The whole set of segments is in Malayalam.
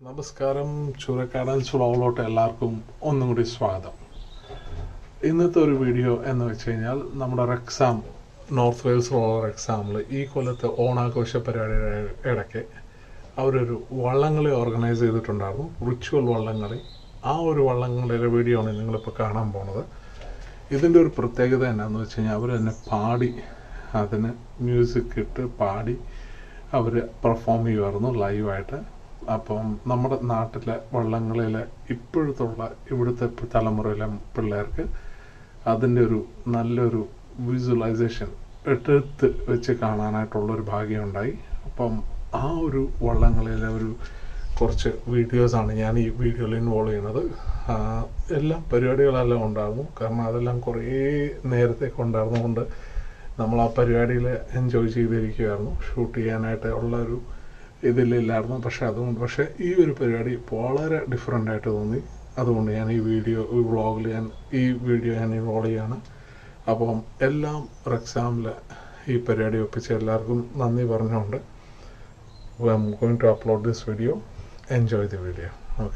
നമസ്കാരം ചൂരക്കാടൻ വ്ളോഗിലോട്ട് എല്ലാവർക്കും ഒന്നും കൂടി സ്വാഗതം. ഇന്നത്തെ ഒരു വീഡിയോ എന്ന് വെച്ച് കഴിഞ്ഞാൽ നമ്മുടെ റെക്സാം നോർത്ത് വെയിൽസ് റെക്സാമിൽ ഈ കൊല്ലത്തെ ഓണാഘോഷ പരിപാടിയുടെ ഇടയ്ക്ക് അവരൊരു വള്ളംകളി ഓർഗനൈസ് ചെയ്തിട്ടുണ്ടായിരുന്നു, റിച്വൽ വള്ളംകളി. ആ ഒരു വള്ളംകളിയുടെ വീഡിയോ ആണ് നിങ്ങളിപ്പോൾ കാണാൻ പോണത്. ഇതിൻ്റെ ഒരു പ്രത്യേകത എന്നാന്ന് വെച്ച് കഴിഞ്ഞാൽ അവർ തന്നെ പാടി, അതിന് മ്യൂസിക് ഇട്ട് പാടി അവർ പെർഫോം ചെയ്യുമായിരുന്നു ലൈവായിട്ട്. അപ്പം നമ്മുടെ നാട്ടിലെ വള്ളംകളിയിലെ ഇവിടുത്തെ തലമുറയിലെ പിള്ളേർക്ക് അതിൻ്റെ ഒരു നല്ലൊരു വിഷ്വലൈസേഷൻ എടുത്ത് വെച്ച് കാണാനായിട്ടുള്ളൊരു ഭാഗ്യമുണ്ടായി. അപ്പം ആ ഒരു വള്ളംകളിയിലെ ഒരു കുറച്ച് വീഡിയോസാണ് ഞാൻ ഈ വീഡിയോയിൽ ഇൻവോൾവ് ചെയ്യുന്നത്. എല്ലാം പരിപാടികളെല്ലാം ഉണ്ടായിരുന്നു, കാരണം അതെല്ലാം കുറേ നേരത്തേക്ക് ഉണ്ടായിരുന്നുകൊണ്ട് നമ്മൾ ആ പരിപാടിയിൽ എൻജോയ് ചെയ്തിരിക്കുമായിരുന്നു. ഷൂട്ട് ചെയ്യാനായിട്ട് ഉള്ളൊരു ഇതിലില്ലായിരുന്നു. പക്ഷേ ഈ ഒരു പരിപാടി വളരെ ഡിഫറെൻ്റ് ആയിട്ട് തോന്നി. അതുകൊണ്ട് ഞാൻ ഈ വ്ളോഗിൽ ഈ വീഡിയോ ഞാൻ ഇൻവോൾവ് ചെയ്യാണ്. അപ്പം എല്ലാം റെക്സാമിൽ ഈ പരിപാടി ഒപ്പിച്ച് എല്ലാവർക്കും നന്ദി പറഞ്ഞുകൊണ്ട് I am going to upload this video. Enjoy the video. Okay.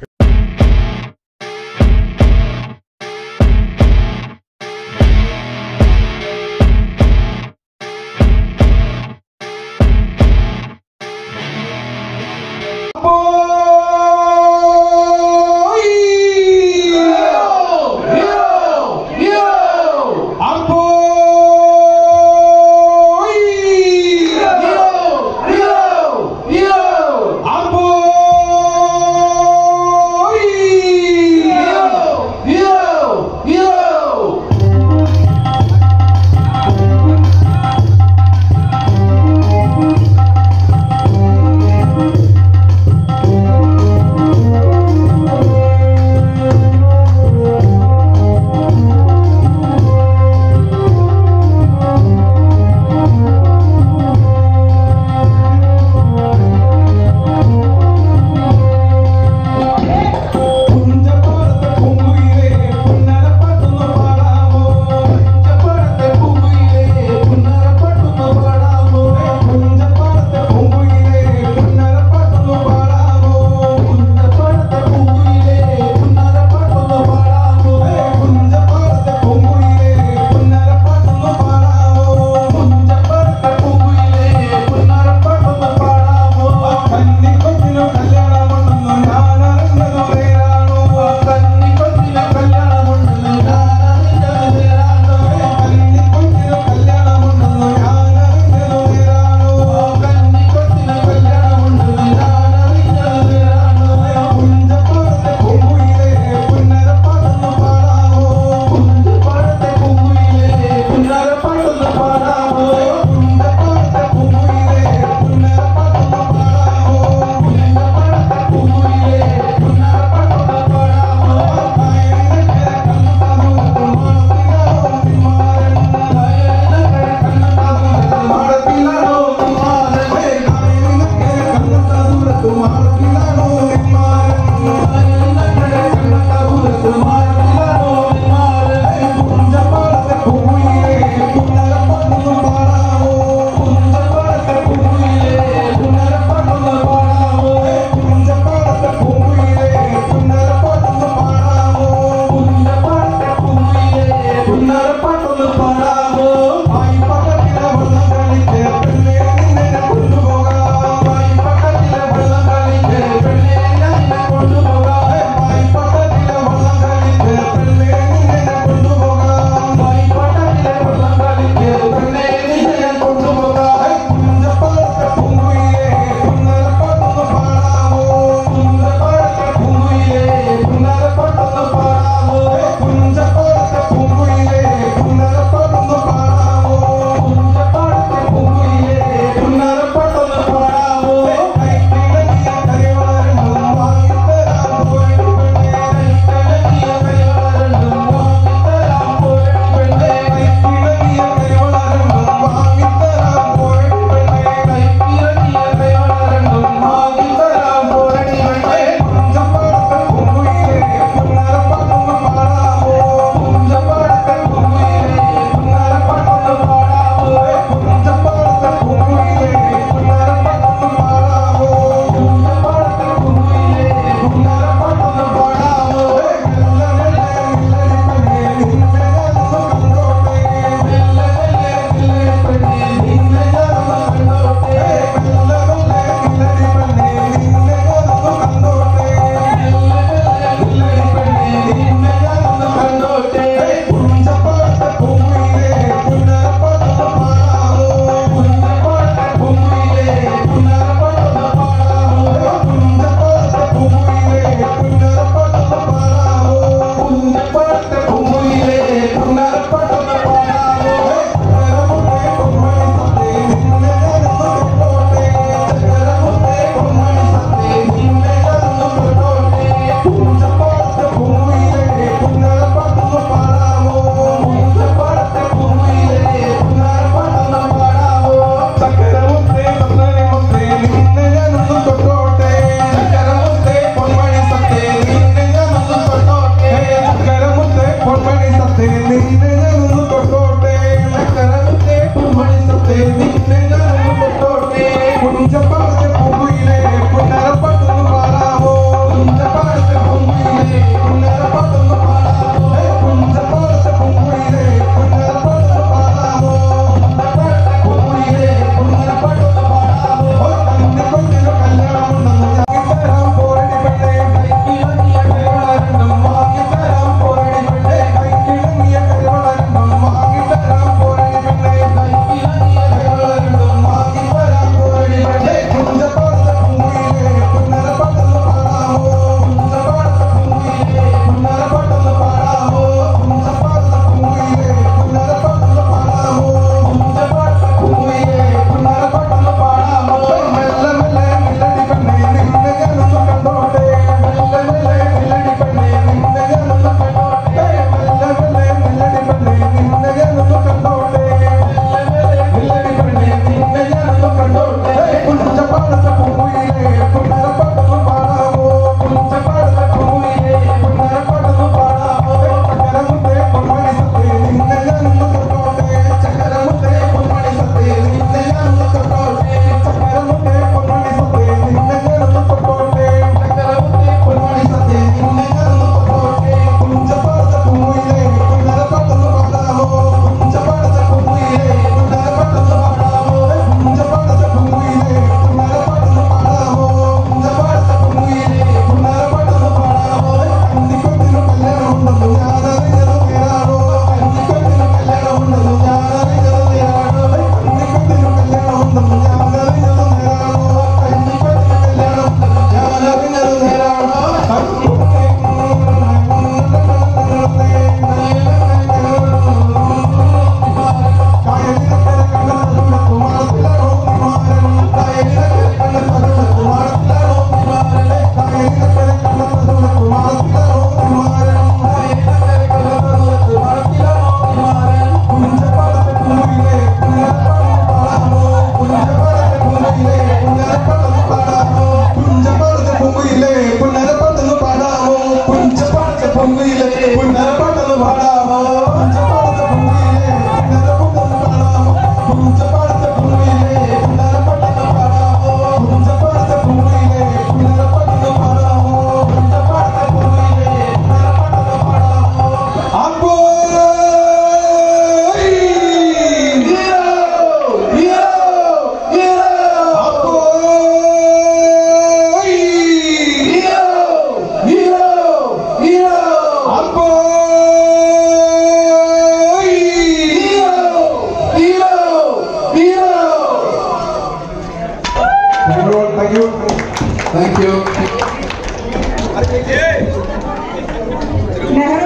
Thank you.